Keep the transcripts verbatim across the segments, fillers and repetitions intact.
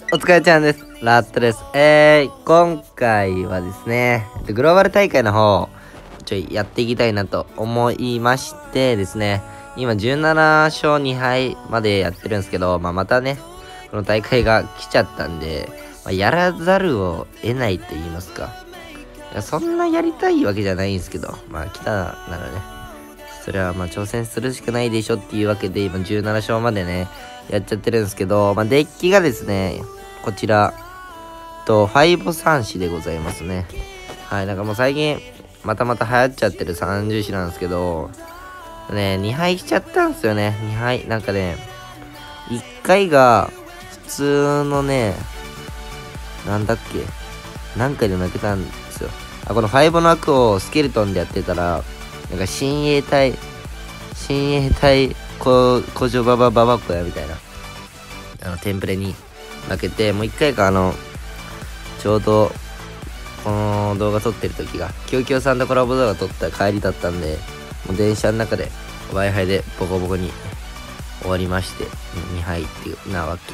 お疲れちゃんです。ラットです。えー、今回はですね、グローバル大会の方、ちょいやっていきたいなと思いましてですね、今じゅうななしょうにはいまでやってるんですけど、まあ、またね、この大会が来ちゃったんで、まあ、やらざるを得ないと言いますか。いやそんなやりたいわけじゃないんですけど、まあ来たならね、それはまあ挑戦するしかないでしょっていうわけで、今じゅうななしょうまでね、やっちゃってるんですけど、まあデッキがですね、こちら、と、ファイブさんしでございますね。はい、なんかもう最近、またまた流行っちゃってるさんじゅうしなんですけど、ね、にはいしちゃったんですよね、にはい。なんかね、いっかいが、普通のね、なんだっけ、何回で負けたんですよ。あ、このファイブの枠をスケルトンでやってたら、なんか親衛隊、親衛隊、こ、古城ババババコやみたいな、あの、テンプレに負けて、もう一回か、あの、ちょうど、この動画撮ってる時が、キョウキョウさんとコラボ動画撮った帰りだったんで、もう電車の中で Wi-Fi でボコボコに終わりまして、にはいっていうなわけです。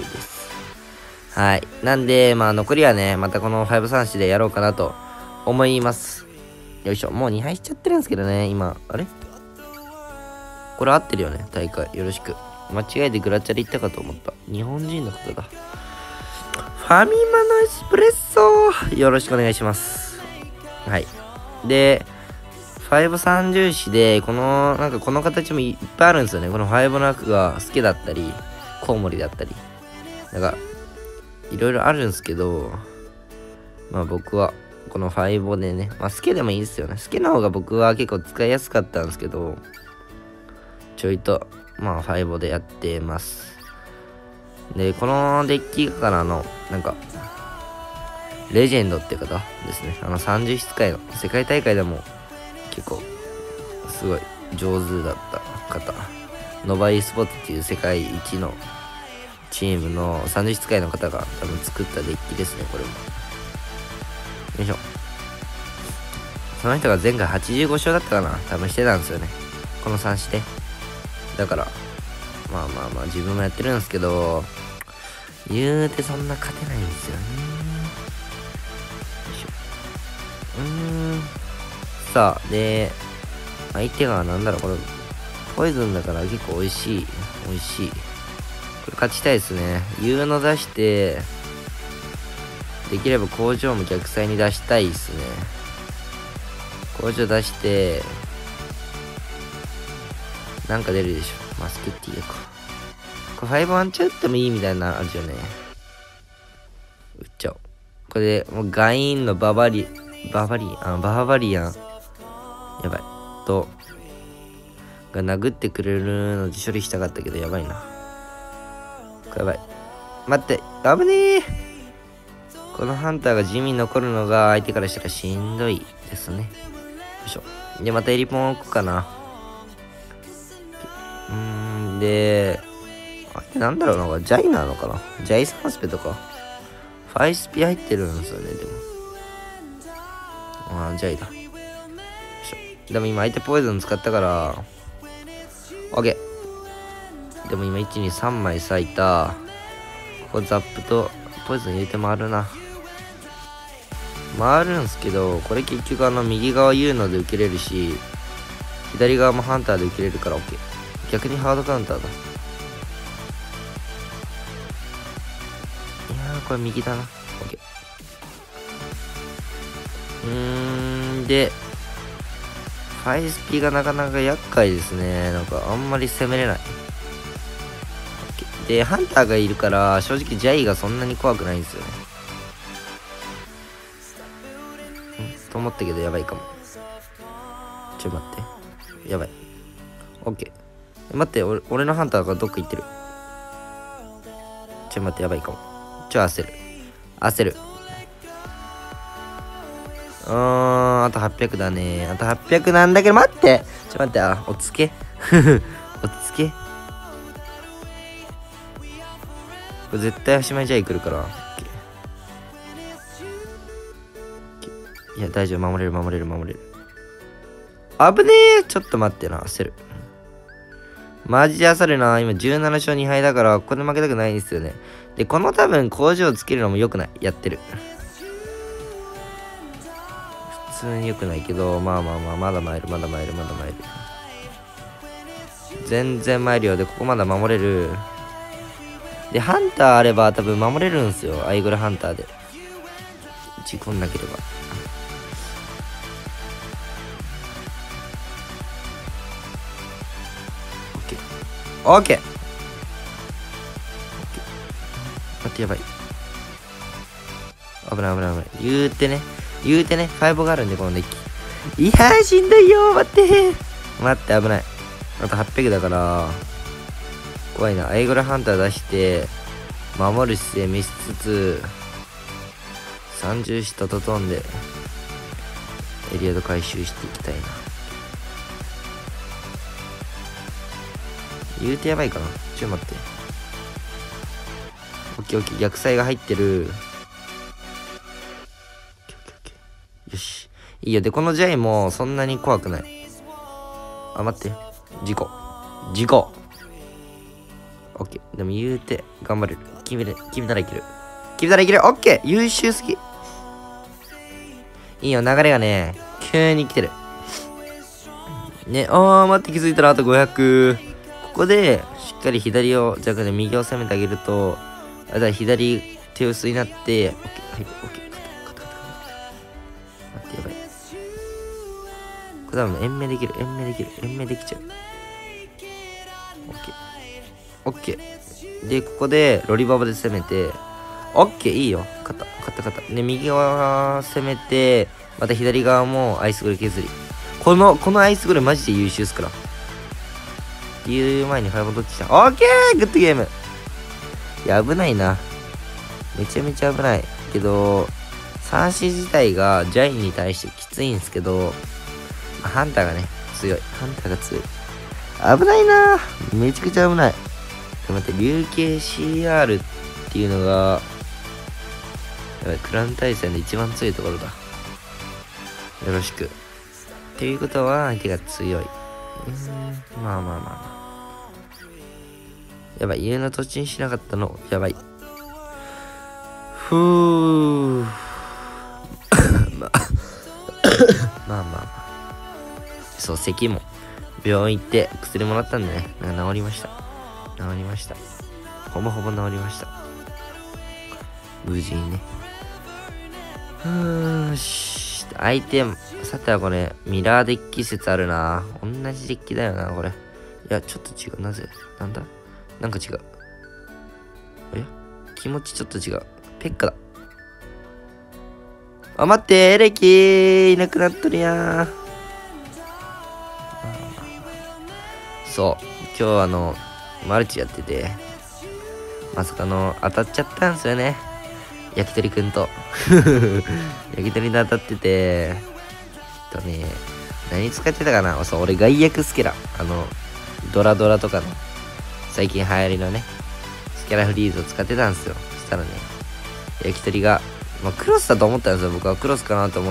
はい。なんで、まあ残りはね、またこのファイブさんしでやろうかなと思います。よいしょ。もうにはいしちゃってるんですけどね、今。あれこれ合ってるよね、大会。よろしく。間違えてグラチャで行ったかと思った。日本人の方だ。ファミマのエスプレッソよろしくお願いします。はい。で、ファイブさんじゅうしで、この、なんかこの形もいっぱいあるんですよね。このファイブの枠が好きだったり、コウモリだったり。なんか、いろいろあるんですけど、まあ僕は、このファイブでね、まあスケでもいいですよね。スケの方が僕は結構使いやすかったんですけど、ちょいと、まあファイブでやってます。で、このデッキからの、なんか、レジェンドって方ですね。あのさんじゅう室会の世界大会でも結構、すごい上手だった方。ノバイスポーツっていう世界一のチームのさんじゅう室会の方が多分作ったデッキですね、これも。よいしょ。その人が前回はちじゅうごしょうだったかな多分してたんですよね。このさんして。だから、まあまあまあ自分もやってるんですけど、言うてそんな勝てないんですよね。よいしょ。うーん。さあ、で、相手がなんだろう、これ、ポイズンだから結構美味しい。美味しい。これ勝ちたいですね。言うの出して、できれば工場も逆サイに出したいですね。工場出して、なんか出るでしょ。マスケッティーか。これファイブワンチャ打ってもいいみたいなのあるよね。打っちゃおう。これで、もうガインのババリ、ババリアン、バーバリアン。やばい。と、が殴ってくれるので処理したかったけど、やばいな。これやばい。待って、危ねえ。このハンターが地味に残るのが相手からしたらしんどいですね。よいしょ。で、またエリポン置くかな。うーん、で、あれなんだろうな、ジャイなのかなジャイサンスペとか。ファイスピ入ってるんですよね、でも。ああ、ジャイだ。よいしょ。でも今相手ポイズン使ったから、オッケー。でも今いち、に、さんまい咲いた。ここザップとポイズン入れて回るな。回るんすけど、これ結局あの右側言うので受けれるし、左側もハンターで受けれるから OK。逆にハードカウンターだ。いやー、これ右だな。OK。うーん、で、ファイスピがなかなか厄介ですね。なんかあんまり攻めれない。で、ハンターがいるから、正直ジャイがそんなに怖くないんですよね。んと思ったけど、やばいかも。ちょ、待って。やばい。オッケー。待って、俺、俺のハンターがどっか行ってる。ちょ、待って、やばいかも。ちょ、焦る。焦る。うーん、あとはっぴゃくだね。あとはっぴゃくなんだけど、待って。ちょ、待って、あ、落ち着け。落ち着け。これ絶対足前ジャイ来るから。いや、大丈夫。守れる、守れる、守れる。危ねえ。ちょっと待ってな。焦る。マジで焦るな。今じゅうななしょうにはいだから、ここで負けたくないんですよね。 で、この多分工場をつけるのも良くない。やってる。普通に良くないけど、まあまあまあ、まだ参る、まだ参る、まだ参る。全然参るよ。で、ここまだ守れる。で、ハンターあれば多分守れるんすよ。アイグルハンターで。打ち込んなければ。オッケー。オッケー。待って、やばい。危ない危ない危ない。言うてね。言うてね。ファイブがあるんで、このデッキ。いやー、しんどいよー。待って。待って、危ない。あとはっぴゃくだから、怖いな。アイグルハンター出して、守る姿勢見せつつ、さんじゅう下整んで、エリアド回収していきたいな。言うてやばいかな。ちょっと待って。オッケーオッケー。逆サイが入ってる。よし。いいよ。で、このジャイもそんなに怖くない。あ、待って。事故。事故。オッケー。でも言うて、頑張れる。決める。決めたらいける。決めたらいける。オッケー。優秀すぎ。いいよ。流れがね、急に来てる。ね、あー、待って、気づいたらあとごひゃく。ここで、しっかり左を、じゃなくて右を攻めてあげると、あれだ、左手薄になって、オッケー、はい、オッケー。勝った、勝った、勝った。待って、やばい。これ多分延命できる、延命できる、延命できちゃう。オッケー。オッケー。で、ここで、ロリババで攻めて、オッケー、いいよ。勝った、勝った、勝った。で、右側攻めて、また左側もアイスグル削り。この、このアイスグルマジで優秀っすから。っていう前にファイブどっちした。オッケー、グッドゲーム。いや、危ないな。めちゃめちゃ危ない。けど、サーシ自体がジャイに対してきついんですけど、ハンターがね、強い。ハンターが強い。危ないな。めちゃくちゃ危ない。待って、竜形 シーアール っていうのが、やばい、クラン対戦で一番強いところだ。よろしく。っていうことは、相手が強い。うーん、まあまあまあまあ。やばい、家の土地にしなかったの、やばい。ふぅ。まあ、まあまあまあ。そう、咳も。病院行って薬もらったんでね、なんか治りました。治りました。ほぼほぼ治りました。無事にね。ふーし。相手、さてはこれ、ミラーデッキ説あるな。同じデッキだよな、これ。いや、ちょっと違う。なぜなんだなんか違う。え気持ちちょっと違う。ペッカだ。あ、待って、エレキーいなくなっとるやん。そう。今日あの、マルチやってて、まさかの当たっちゃったんですよね。焼き鳥くんと。焼き鳥で当たってて、えっとね、何使ってたかな。そう、俺外役スケラ。あの、ドラドラとかの、最近流行りのね、スケラフリーズを使ってたんですよ。そしたらね、焼き鳥が、まあ、クロスだと思ったんですよ。僕はクロスかなと思って、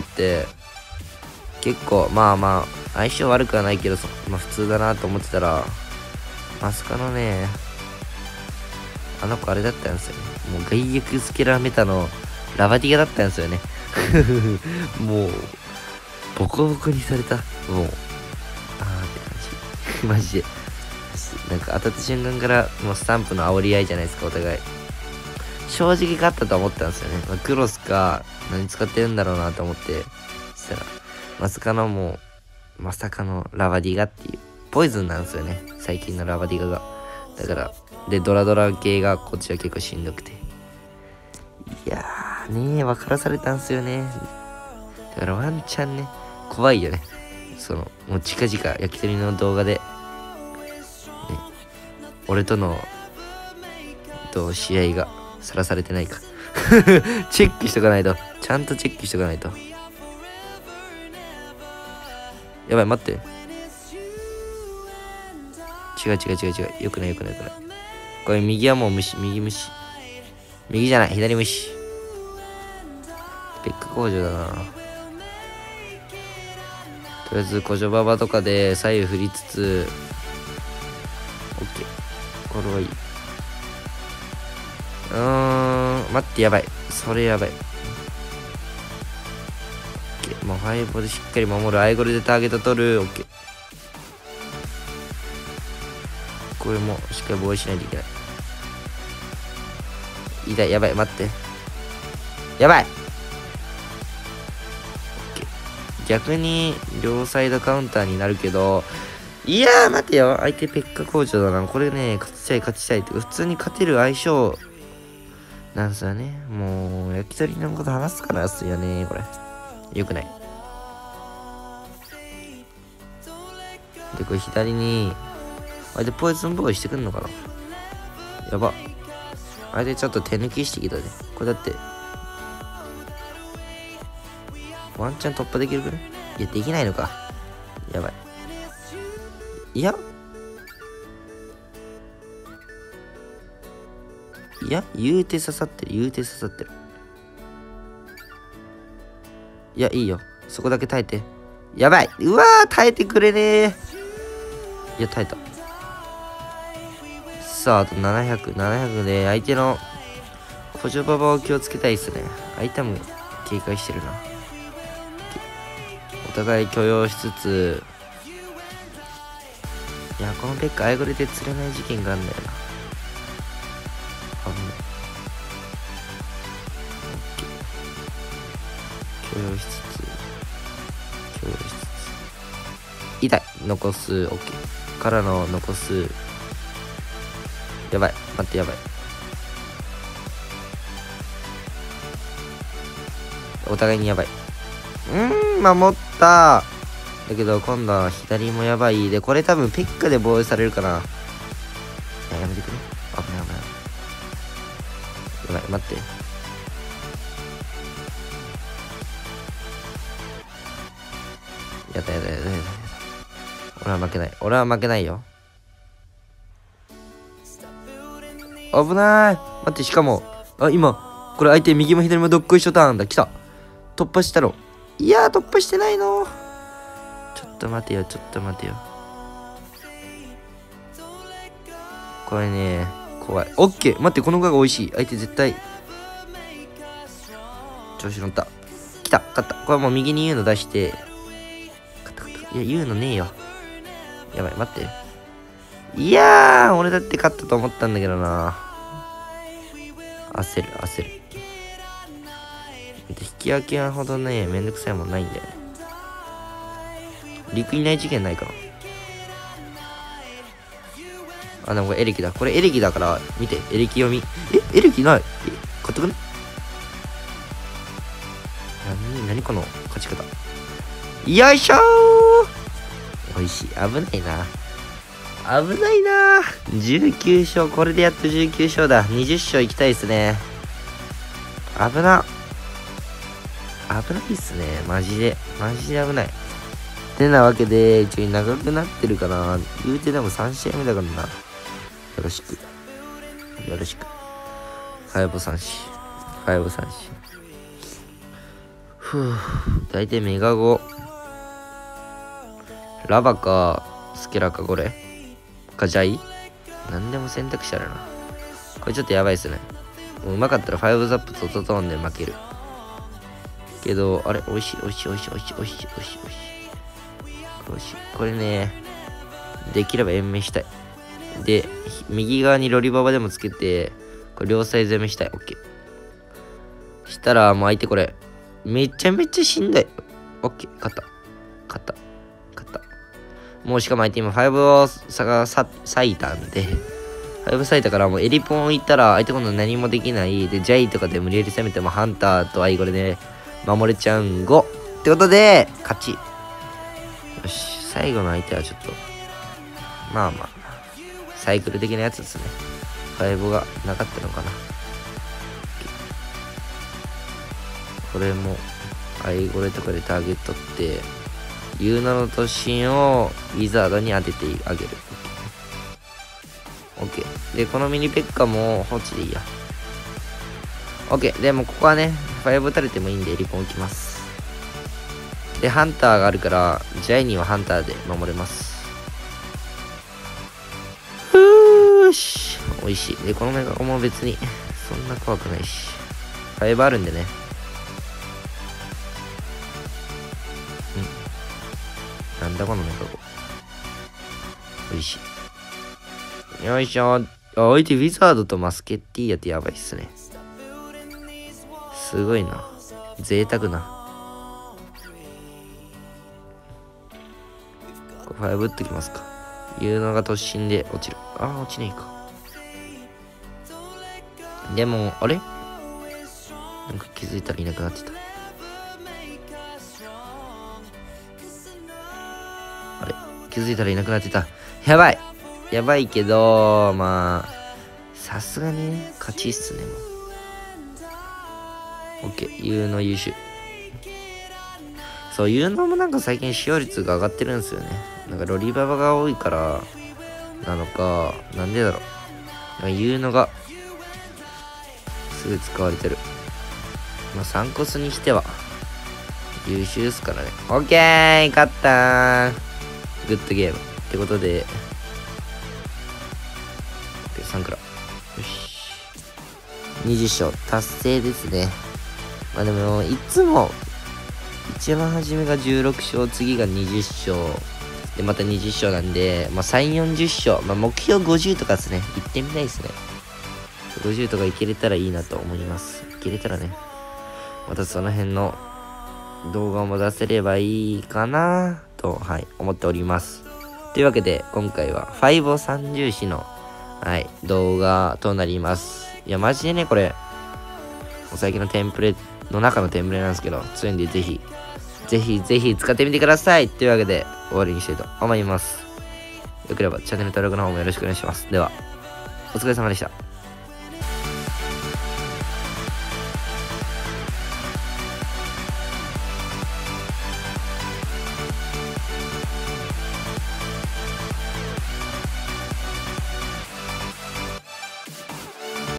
結構、まあまあ、相性悪くはないけど、まあ普通だなと思ってたら、まさかのね、あの子あれだったんですよね。もう外役スケラメタのラバディガだったんですよね。もう、ボコボコにされた。もう、あーって感じ。マジで。なんか当たった瞬間からもうスタンプの煽り合いじゃないですか、お互い。正直勝ったと思ったんですよね。まあ、クロスか、何使ってるんだろうなと思って、そしたら、まさかのもう、まさかのラバディガっていう、ポイズンなんですよね。最近のラバディガが。だから、で、ドラドラ系がこっちは結構しんどくて。いやーねー、分からされたんすよね。だからワンチャンね、怖いよね。その、もう近々焼き鳥の動画で、ね、俺との、と試合がさらされてないか。チェックしとかないと。ちゃんとチェックしとかないと。やばい、待って。違う違う違う違う。よくないよくないよくない。これ右はもう無視、右無視。右じゃない、左無視。ペック工場だな。とりあえず、小ジョババとかで左右振りつつ、オッケー。これはいい。うーん、待って、やばい。それやばい。もうファイブでしっかり守る。アイゴレでターゲット取る。オッケー。これもしっかり防衛しないといけない。痛い、やばい、待って。やばい。逆に両サイドカウンターになるけど、いやー待てよ、相手ペッカ工場だな。これね、勝ちたい勝ちたいって普通に勝てる相性なんすよね。もう焼き鳥のこと話すからですよね、これよくない。でこれ左に相手ポイズンボーイしてくんのかな。やば、相手ちょっと手抜きしてきたで。これだってワンチャン突破できるくらい。いや、できないのか。やばい。いやいや言うて刺さってる。言うて刺さってる。いや、いいよ。そこだけ耐えて。やばい。うわー、耐えてくれねー。いや、耐えた。さあ、あとななひゃく。ななひゃくで相手の補助馬場を気をつけたいっすね。相手も警戒してるな。お互い許容しつつ、いや、このペッカアイゴレで釣れない事件があるんだよな。危ない。許容しつつ許容しつつ痛い。残す。オッケーからの残す。やばい、待って、やばい。お互いにやばい。うーん、守っただけど今度は左もやばい。でこれ多分ペッカで防衛されるかな。いや、やめてくれ。危ない危ない。やばい、待って。やだやだやだやだ。俺は負けない。俺は負けないよ。危ない。待って、しかもあ、今これ相手右も左もどっこいしょターンだ。来た。突破したろ。いやー、突破してないの。ちょっと待てよ、ちょっと待てよ。これね、怖い。オッケー。待って、このガが美味しい。相手絶対調子乗った。来た、勝った。これはもう右に言うの出して。勝った勝った。いや、言うのねえよ。やばい、待って。いやー、俺だって勝ったと思ったんだけどな。焦る、焦る。引き分けはほどね、めんどくさいもんないんだよね。陸いない事件ないかな。あ、でもこれエレキだ。これエレキだから、見て、エレキ読み。え、エレキない。え、買ってくね。なに、なにこの勝ち方。よいしょー。美味しい。危ないな。危ないな。じゅうきゅう勝。これでやっとじゅうきゅう勝だ。にじゅっ勝いきたいですね。危な。危ないっすね。マジで。マジで危ない。てなわけで、ちょい長くなってるかな。言うてでもさん試合目だからな。よろしく。よろしく。ファイブ三振。ファイブ三振。ふぅ。大体メガゴ。ラバか、スケラか、これ。か、ジャイ。なんでも選択肢あるな。これちょっとやばいっすね。もううまかったらファイブザップとトトーンで負ける。けど、あれ、美味しい、美味しい、美味しい、美味しい、美味しい、美味しい、美味しい。美味しい。これね、できれば延命したい。で、右側にロリババでもつけて、これ両サイ攻めしたい。オッケー。したら、もう相手これ、めちゃめちゃしんどい。オッケー、勝った。勝った。勝った。もうしかも相手今ファイブを差がさ割いたんで、ファイブ割いたからもうエリポンいったら相手今度何もできない。で、ジャイとかで無理やり攻めてもハンターとアイゴレで守れちゃうんご。ってことで、勝ち。よし、最後の相手はちょっと、まあまあ、サイクル的なやつですね。ファイブがなかったのかな。これも、アイゴレとかでターゲットって、ユーナの突進をウィザードに当ててあげる。OK。で、このミニペッカも放置でいいや。OK。でもここはね、ファイブ打たれてもいいんでリポン置きます。で、ハンターがあるから、ジャイニーはハンターで守れます。ふーし。美味しい。で、このメガゴも別にそんな怖くないし。ファイブあるんでね。うん。なんだこのメカゴ。おいしい。よいしょ。相手ウィザードとマスケッティーヤってやばいっすね。すごいな。贅沢な。ファイブ打っときますか。いうのが突進で落ちる。ああ、落ちねえか。でも、あれなんか気づいたらいなくなってた。あれ気づいたらいなくなってた。やばいやばいけど、まあ、さすがにね、勝ちっすね、もう。オッケー、有能優秀。そう、有能もなんか最近使用率が上がってるんですよね。なんかロリババが多いから、なのか、なんでだろう。なんか有能が、すぐ使われてる。まあ、サンコスにしては、優秀ですからね。オッケー勝ったーグッドゲーム。ってことで、サンクラ。よし。にじゅっ勝達成ですね。まあでも、いつも、一番初めがじゅうろく勝、次がにじゅっ勝。で、またにじゅっ勝なんで、まあさんじゅう、よんじゅっ勝。まあ目標ごじゅうとかですね。行ってみたいですね。ごじゅうとかいけれたらいいなと思います。いけれたらね。またその辺の動画も出せればいいかなと、はい、思っております。というわけで、今回はファイブを三重視の、はい、動画となります。いや、マジでね、これ、お最近のテンプレの中のテンプレなんですけど、強いんでぜひ、ぜひぜひ使ってみてください。というわけで、終わりにしたいと思います。よければチャンネル登録の方もよろしくお願いします。では、お疲れ様でした。